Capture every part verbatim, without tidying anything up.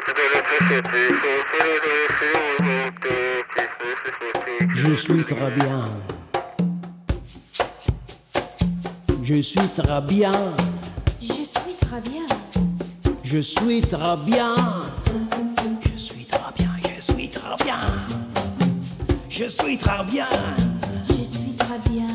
Je suis très bien. Je suis très bien. Je suis très bien. Je suis très bien. Je suis très bien. Je suis très bien. Je suis très bien. Je suis très bien.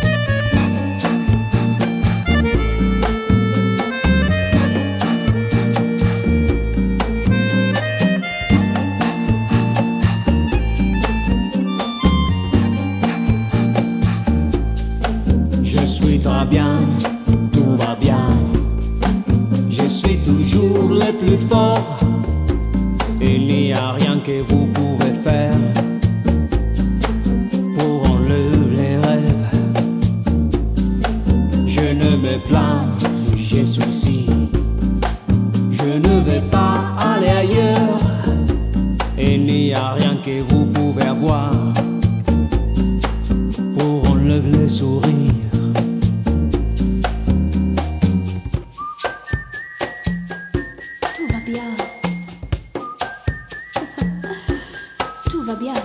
Je suis très bien, tout va bien. Je suis toujours le plus fort. Il n'y a rien que vous pouvez faire pour enlever les rêves. Je ne me plains, je suis ici. Je ne vais pas aller ailleurs. Il n'y a rien que vous pouvez avoir pour enlever les sourires. Tout va bien. Tout va bien.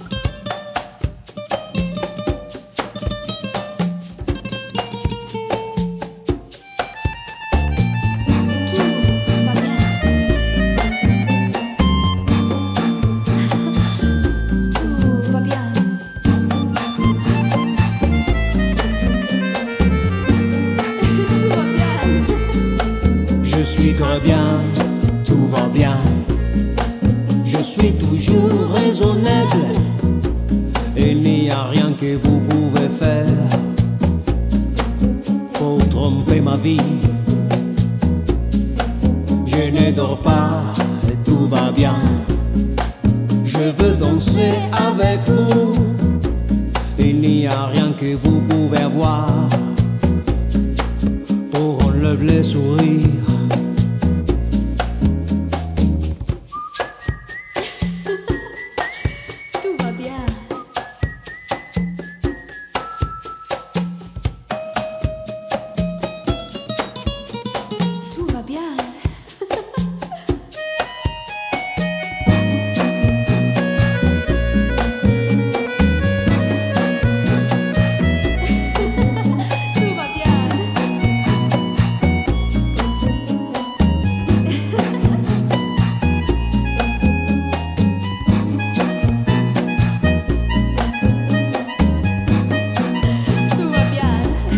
Tout va bien. Tout va bien. Tout va bien. Je suis très bien, tout va bien. Je suis toujours raisonnable. Il n'y a rien que vous pouvez faire pour tromper ma vie. Je ne dors pas, tout va bien. Je veux danser avec vous. Il n'y a rien que vous pouvez avoir pour enlever les sourires. Tout va bien. Tout va bien. Tout va bien. Tout va bien.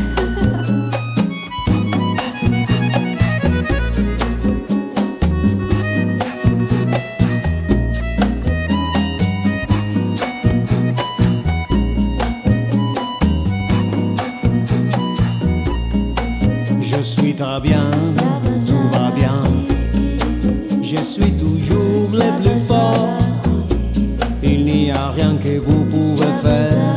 Je suis très bien, tout va bien. Je suis toujours le plus fort. Il n'y a rien que vous pouvez faire